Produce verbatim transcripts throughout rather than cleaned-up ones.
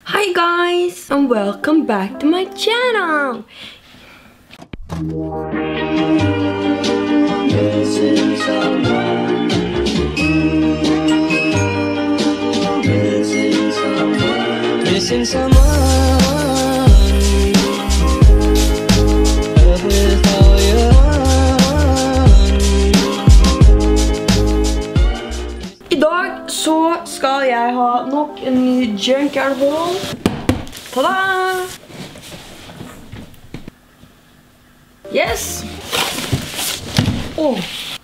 Hi guys, and welcome back to my channel. Missing someone. Missing someone. Missing someone. I dag så skal jeg ha nok en ny junkyard haul. Tada! Yes! Oh.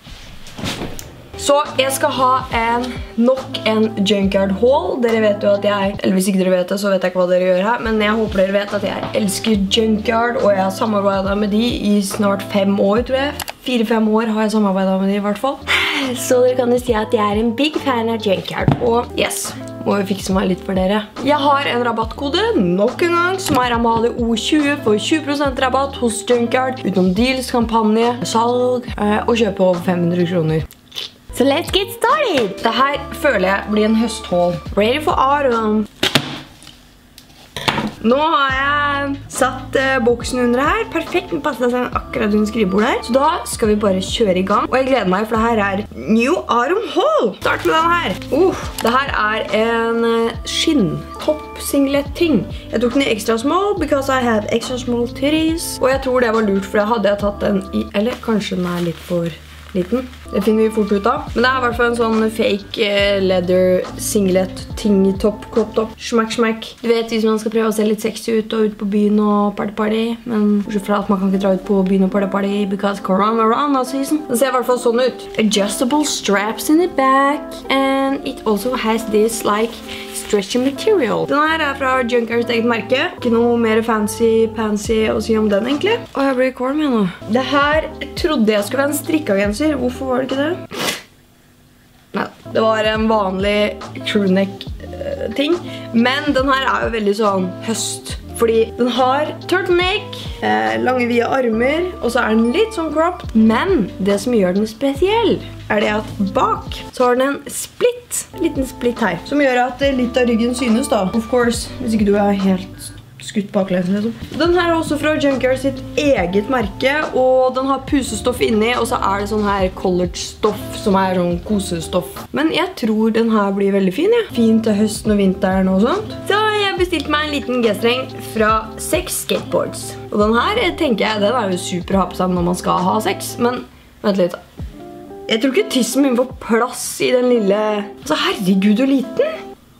Så jeg skal ha en, nok en junkyard haul. Dere vet jo at jeg, eller hvis ikke dere vet det, så vet jeg ikke hva dere gjør her, men jeg håper dere vet at jeg elsker junkyard, og jeg har samarbeidet med de i snart fem år, tror jeg. Fire-fem år har jeg samarbeidet med de i hvert fall. Så dere kan jo si at jeg er en big fan av junkyard, og yes, må jo fikse meg litt for dere. Jeg har en rabattkode nok en gang, som er Amalie O tjue for tjue prosent rabatt hos Junkyard, utenom deals, kampanje, salg og kjøpe over fem hundre kroner. So let's get started! Dette føler jeg blir en høsthaul. Ready for autumn. Nå har jeg satt uh, boksen under her. Perfekt, den passer seg akkurat under skrivebordet her. Så da skal vi bare kjøre i gang. Og jeg gleder meg, for det her er New Autumn Haul. Start med den her. Uh, det her er en uh, skinn-topp singlet ting. Jeg tok den i extra small, because I have extra small titties. Og jeg tror det var lurt, for jeg hadde jeg tatt den i, eller kanskje den er litt for liten. Det finner vi fort ut av. Men det er i hvert fall en sånn fake uh, leather singlet ting topp, crop top, smack smack. Du vet hvis man skal prøve å se litt sexy ut og ut på byen og party party, men bortsett fra at man kan ikke dra ut på byen og party party because corona corona season. Den ser i hvert fall sånn ut. Adjustable straps in the back, and it also has this like stretchy material. Den her er fra Junkyards eget merke. Ikke noe mer fancy pansy å si om den egentlig. Åh, jeg blir kvalm igjen nå. Det her trodde jeg skulle være en strikkagenser. Hvorfor var det ikke det? Nei, det var en vanlig crewneck uh, ting. Men den her er jo veldig sånn høst. Fordi den har turtleneck, eh, lange vide armer, og så er den litt sånn cropped. Men det som gjør den spesiell, er det at bak så har den en split, en liten split her, som gjør at litt av ryggen synes da. Of course, hvis ikke du er helt skutt baklengs liksom. Den her er også fra Junkyard sitt eget merke, og den har pusestoff inni, og så er det sånn her college-stoff, som er sånn kosestoff. Men jeg tror den her blir veldig fin, ja. Fin til høsten og vinteren og sånt. Så jeg bestilte meg en liten G-streng fra Sex Skateboards. Og den her, tenker jeg, den er jo super å ha på seg når man skal ha sex. Men, vent litt. Jeg tror ikke tissen min får plass i den lille... Altså, herregud, og liten!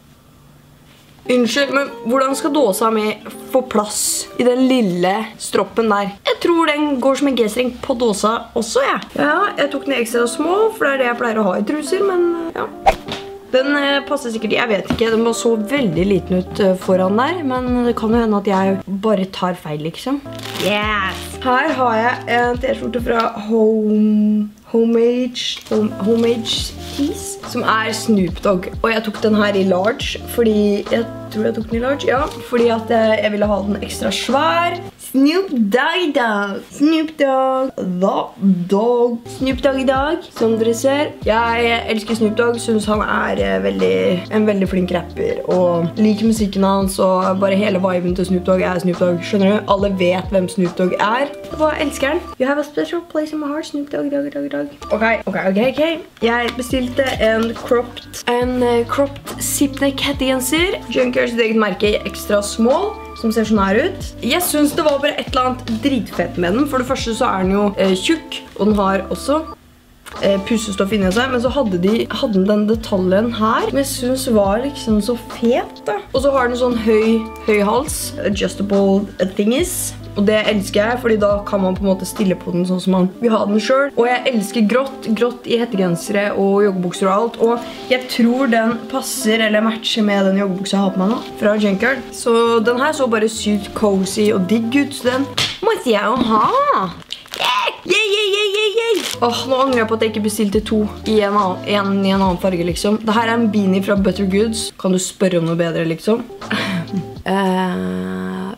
Unnskyld, men hvordan skal dåsa mi få plass i den lille stroppen der? Jeg tror den går som en G-streng på dåsa også, ja. Ja, jeg tok den ekstra små, for det er det jeg pleier å ha i truser, men ja. Den passer sikkert, jeg vet ikke, den var så veldig liten ut foran der, men det kan jo hende at jeg bare tar feil, liksom. Yes! Her har jeg en t-skjorte fra Home... Homage, home, homage Tees, som er Snoop Dogg. Og jeg tok den her i large, fordi jeg tror jeg tok den i large, ja. Fordi at jeg ville ha den ekstra svær. Snoop Dogg Dogg. Snoop Dogg. The Dog. Snoop Dogg i dag, som dere ser. Jeg elsker Snoop Dogg, synes han er veldig, en veldig flink rapper, og liker musikken hans, og bare hele viben til Snoop Dogg er Snoop Dogg. Skjønner du? Alle vet hvem Snoop Dogg er. Hva elsker han? You have a special place in my heart, Snoop Dogg, Dogg, Dogg, Dogg. Ok, ok, ok, ok. Jeg bestilte en cropped, en uh, cropped zip-neck hettegenser. Junkyards eget merke i extra small, som ser sånn her ut. Jeg synes det var bare et eller annet dritfett med den. For det første så er den jo uh, tjukk, og den har også uh, pusestoff inni seg. Men så hadde, de, hadde den detaljen her, som jeg synes var liksom så fet da. Og så har den sånn høy, høy hals, adjustable thingies. Og det elsker jeg, fordi da kan man på en måte stille på den sånn som man vil ha den selv. Og jeg elsker grått, grått i hettegensere og joggebukser og alt. Og jeg tror den passer eller matcher med den joggebuksa jeg har på meg nå, fra Junkyard. Så den her så bare sykt cozy og digg ut, så den måtte jeg jo ha. Yeah, yeah, yeah, yeah, yeah. Åh, nå angrer jeg på at jeg ikke bestilte to i en, annen, en, i en annen farge, liksom. Dette er en beanie fra Better Goods. Kan du spørre om noe bedre, liksom? uh...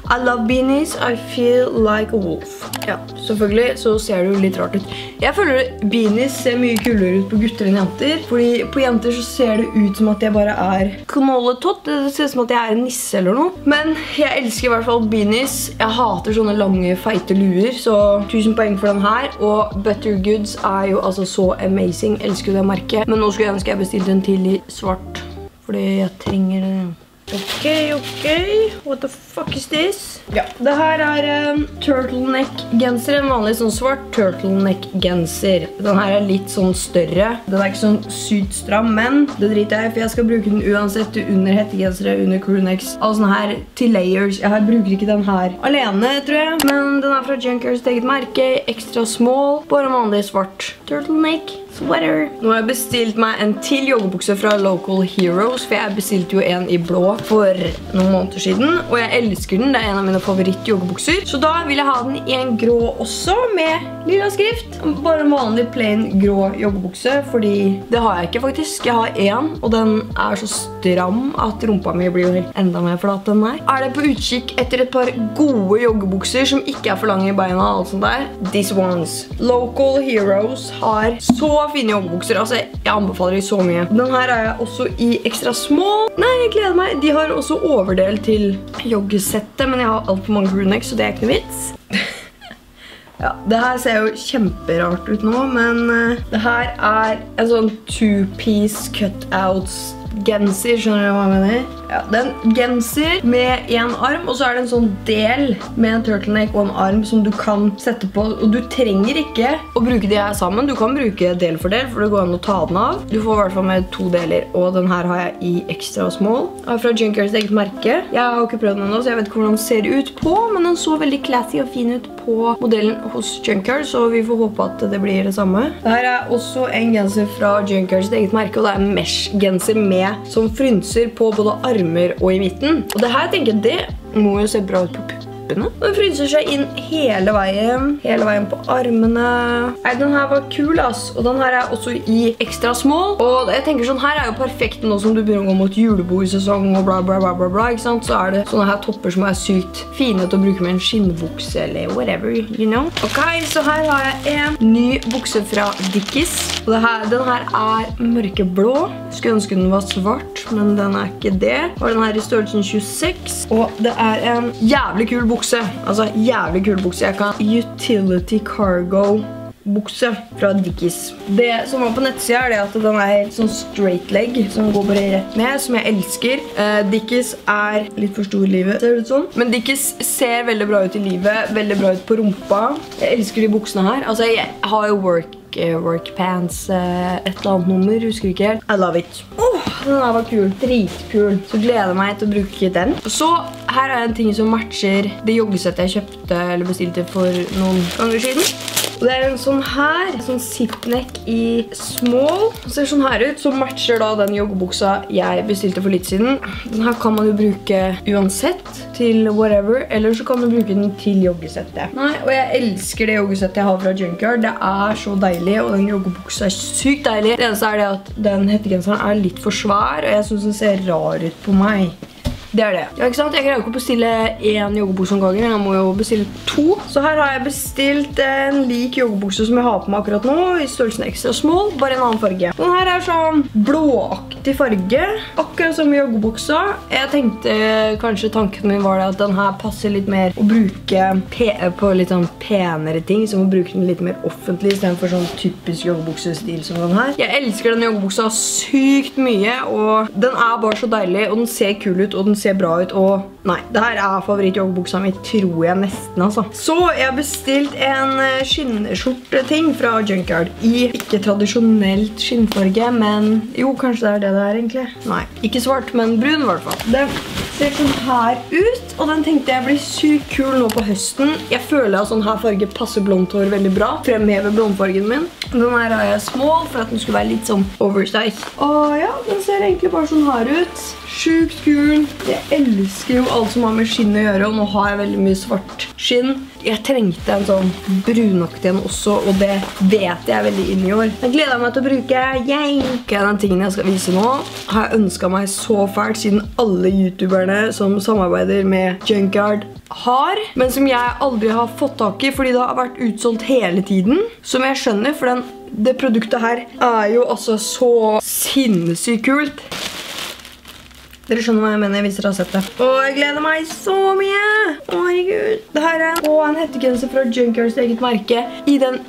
I love beanies, I feel like a wolf. Ja, selvfølgelig så ser det jo litt rart ut. Jeg føler beanies ser mye kulere ut på gutter enn jenter, fordi på jenter så ser det ut som at jeg bare er knolletott. Det ser ut som at jeg er en nisse eller noe. Men jeg elsker i hvert fall beanies. Jeg hater sånne lange, feite luer, så tusen poeng for den her. Og Butter Goods er jo altså så amazing. Jeg elsker det merket. Men nå skulle jeg ønske jeg bestilte en til i svart, fordi jeg trenger det. Ok, ok. What the fuck is this? Ja, det her er um, turtleneck-genser. En vanlig sånn svart turtleneck-genser. Den her er litt sånn større. Den er ikke sånn sykt stram, men det driter jeg, for jeg skal bruke den uansett til under hettegensere, under crewnecks. Altså sånn her til layers. Jeg bruker ikke den her alene, tror jeg. Men den er fra Junkers eget merke. Extra small. Bare vanlig svart turtleneck. Sweater. Nå har jeg bestilt meg en til joggebukse fra Local Heroes, for jeg bestilte jo en i blå for noen måneder siden, og jeg elsker den. Det er en av mine favoritt-joggebukser. Så da vil jeg ha den i en grå også, med lilla skrift. Bare en vanlig plain grå joggebukse, fordi det har jeg ikke faktisk. Jeg har en, og den er så stram at rumpa mi blir jo helt enda mer flat enn den her. Er det på utkikk etter et par gode joggebukser som ikke er for lange i beina og alt sånt der? These ones. Local Heroes har så fine joggebukser, altså jeg anbefaler de så mye. Den her er jeg også i extra small. Nei, jeg gleder meg. De har også overdel til joggesettet, men jeg har alt for mange crewnecks, så det er ikke noe vits. Ja, det her ser jo kjemperart ut nå, men uh, det her er en sånn two-piece cutouts genser, skjønner du hva jeg mener? Ja, det er en genser med en arm, og så er det en sånn del med en turtleneck og en arm som du kan sette på, og du trenger ikke å bruke de her sammen. Du kan bruke del for del, for det går an å ta den av. Du får i hvert fall med to deler, og den her har jeg i extra small. Den er fra Junkers eget merke. Jeg har ikke prøvd den ennå, så jeg vet ikke hvordan den ser ut på, men den så veldig classy og fin ut på modellen hos Junkers, så vi får håpe at det blir det samme. Dette er også en genser fra Junkers eget merke, og det er en mesh-genser med som frynser på både armer og i midten. Og det her tenker jeg, det må jo se bra ut på puppene. Den frynser seg inn hele veien, hele veien på armene. Nei, den her var kul, ass. Og den her er også i extra small. Og jeg tenker sånn her er jo perfekt nå som du begynner å gå mot julebord-sesong og bla bla bla bla bla, ikke sant? Så er det sånne her topper som er sykt fine til å bruke med en skinnbukse eller whatever, you know? Ok, så her har jeg en ny bukse fra Dickies. Og det her, den her er mørkeblå. Jeg skulle ønske den var svart, men den er ikke det. Og den her i størrelsen tjueseks. Og det er en jævlig kul bukse. Altså, jævlig kul bukse. Jeg kan Utility Cargo bukse fra Dickies. Det som var på nettsida er det at den er helt sånn straight leg, som går bare rett ned, som jeg elsker. Uh, Dickies er litt for stor i livet, ser det ut sånn. Men Dickies ser veldig bra ut i livet, veldig bra ut på rumpa. Jeg elsker de buksene her. Altså, jeg har jo work work pants, et eller annet nummer, husker ikke helt. I love it. Åh, den her var kul. Dritkul. Så gleder jeg meg til å bruke den. Så her er en ting som matcher det joggesettet jeg kjøpte eller bestilte for noen ganger siden. Og det er en sånn her, sånn zip-neck i small. Den ser sånn her ut, som matcher da den joggebuksa jeg bestilte for litt siden. Den her kan man jo bruke uansett til whatever, eller så kan du bruke den til joggesettet. Nei, og jeg elsker det joggesettet jeg har fra Junkyard. Det er så deilig, og den joggebuksa er sykt deilig. Det eneste er det at den hettegenseren er litt for svær, og jeg synes den ser rar ut på meg. Det er det. Ja, ikke sant? Jeg greier ikke å bestille en joggebukse om gangen. Jeg må jo bestille to. Så her har jeg bestilt en lik joggebukse som jeg har på meg akkurat nå, i størrelsen extra small, bare en annen farge. Den her er sånn blåaktig farge, akkurat som i joggebuksa. Jeg tenkte, kanskje tanken min var det at den her passer litt mer å bruke på litt sånn penere ting, som å bruke den litt mer offentlig, i stedet for sånn typisk joggebuksestil som den her. Jeg elsker den joggebuksa sykt mye, og den er bare så deilig, og den ser kul ut, og den ser bra ut, og nei, det her er favoritt-joggebuksa mi, tror jeg nesten, altså. Så jeg har bestilt en skinnskjorte-ting fra Junkyard i ikke tradisjonelt skinnfarge, men jo, kanskje det er det det er egentlig. Nei, ikke svart, men brun i hvert fall. Det ser sånn her ut, og den tenkte jeg blir sykt kul nå på høsten. Jeg føler at sånn her farge passer blondt hår veldig bra, fremhever blondfargen min. Den her har jeg small for at den skulle være litt sånn oversize. Og ja, den ser egentlig bare sånn her ut. Sjukt kul. Jeg elsker jo alt som har med skinn å gjøre, og nå har jeg veldig mye svart skinn. Jeg trengte en sånn brunaktig en også, og det vet jeg veldig inn i år. Jeg gleder meg til å bruke. Yay! Den tingen jeg skal vise nå har jeg ønsket meg så fælt siden alle youtuberne som samarbeider med Junkyard har, men som jeg aldri har fått tak i fordi det har vært utsolgt hele tiden. Som jeg skjønner, for den, det produktet her er jo altså så sinnssykt kult. Dere skjønner hva jeg mener hvis dere har sett det. Og jeg gleder meg så mye! Å, herregud. Det her er en hettegenser fra Junkyards eget merke i den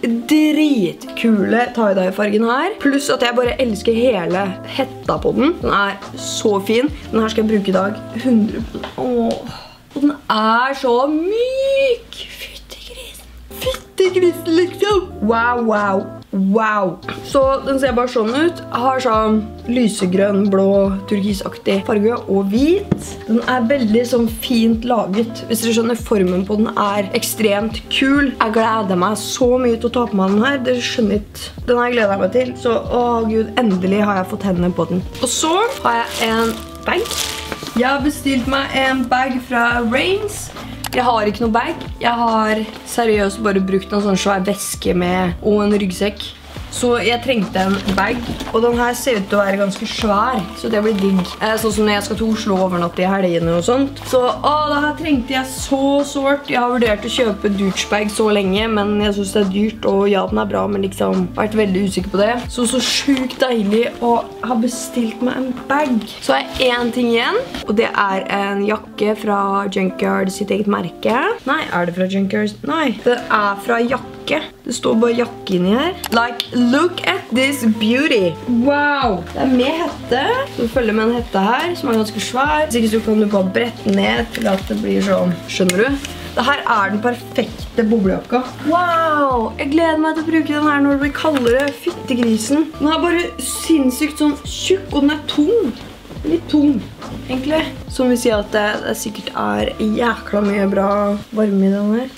dritkule tie-dye-fargen her. Pluss at jeg bare elsker hele hetta på den. Den er så fin. Den her skal jeg bruke i dag. hundre prosent. Åh. Og den er så myk. Fyttegrisen. Fyttegrisen, liksom. Wow, wow, wow. Så den ser bare sånn ut. Jeg har sånn lysegrønn, blå, turkisaktig farge og hvit. Den er veldig sånn fint laget. Hvis dere skjønner, formen på den er ekstremt kul. Jeg gleder meg så mye til å ta på meg den her. Dere skjønner ikke. Den her gleder jeg meg til. Så, åh gud, endelig har jeg fått hendene på den. Og så har jeg en bag. Jeg har bestilt meg en bag fra Rains. Jeg har ikke noe bag. Jeg har seriøst bare brukt en sånn svær veske med og en ryggsekk. Så jeg trengte en bag, og den her ser ut til å være ganske svær, så det blir digg. Sånn som når jeg skal til Oslo overnatte i helgene og sånt. Så å, det her trengte jeg så sårt. Jeg har vurdert å kjøpe douchebag så lenge, men jeg synes det er dyrt, og ja, den er bra, men liksom vært veldig usikker på det. Så så sjukt deilig å ha bestilt meg en bag. Så har jeg en ting igjen, og det er en jakke fra Junkyard sitt eget merke. Nei, er det fra Junkyard? Nei, det er fra jakke. Det står bare jakke inni her. Like, look at this beauty. Wow! Det er med hette. Du følger med en hette her, som er ganske svær. Hvis ikke så kan du bare brette ned til at det blir sånn. Skjønner du? Dette er den perfekte boblejakka. Wow! Jeg gleder meg til å bruke den her når det blir kaldere. Fyttegrisen. Den er bare sinnssykt sånn tjukk, og den er tung. Litt tung, egentlig. Som vil si at det, det sikkert er jækla mye bra varme i den her.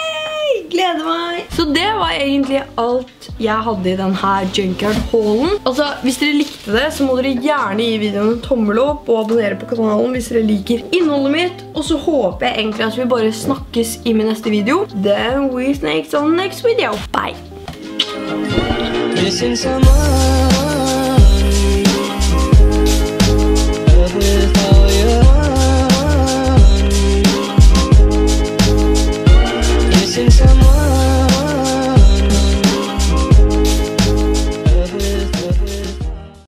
Gleder meg! Så det var egentlig alt jeg hadde i denne Junkyard-haulen. Altså, hvis dere likte det, så må dere gjerne gi videoen en tommel opp og abonnere på kanalen hvis dere liker innholdet mitt. Og så håper jeg egentlig at vi bare snakkes i min neste video. Then we snakes on next video. Bye! Missing someone, with all your missing someone.